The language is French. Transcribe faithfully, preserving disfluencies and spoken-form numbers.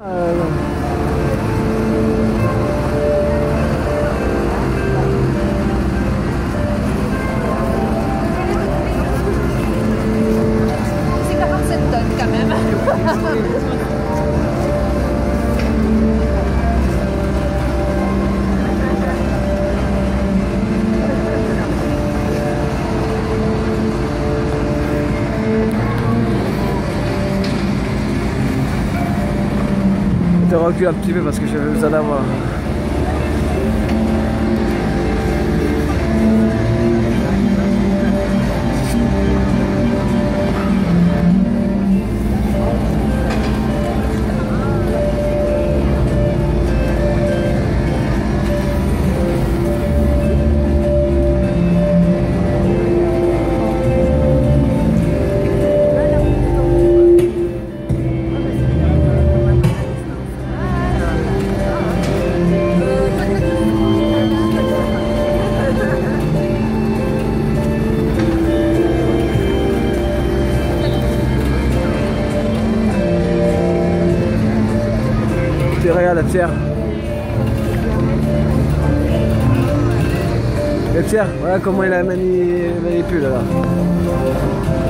Euh... C'est quarante-sept tonnes quand même. Je recule un petit peu parce que j'avais besoin d'avoir. Regarde la Pierre. Et Pierre, voilà comment il a mani... manipulé là.